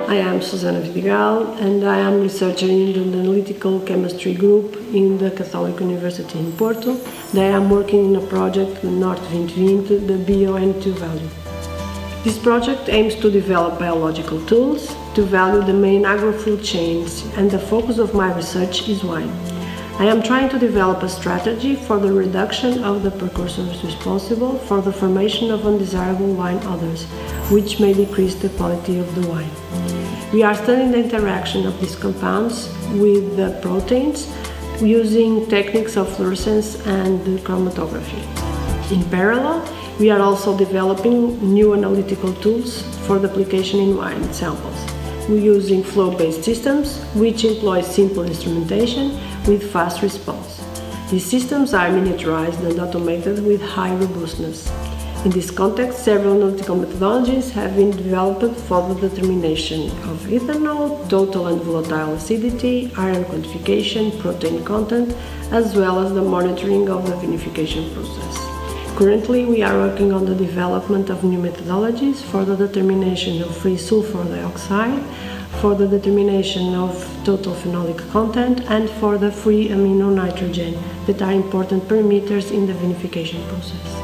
I am Susana Vidigal and I am researcher in the analytical chemistry group in the Catholic University in Porto. And I am working in a project with Norte 2020, the BioN2 value. This project aims to develop biological tools to value the main agro-food chains, and the focus of my research is wine. I am trying to develop a strategy for the reduction of the precursors responsible for the formation of undesirable wine odors, which may decrease the quality of the wine. We are studying the interaction of these compounds with the proteins using techniques of fluorescence and chromatography. In parallel, we are also developing new analytical tools for the application in wine samples. We're using flow-based systems, which employ simple instrumentation with fast response. These systems are miniaturized and automated with high robustness. In this context, several analytical methodologies have been developed for the determination of ethanol, total and volatile acidity, iron quantification, protein content, as well as the monitoring of the vinification process. Currently, we are working on the development of new methodologies for the determination of free sulfur dioxide, for the determination of total phenolic content, and for the free amino nitrogen that are important parameters in the vinification process.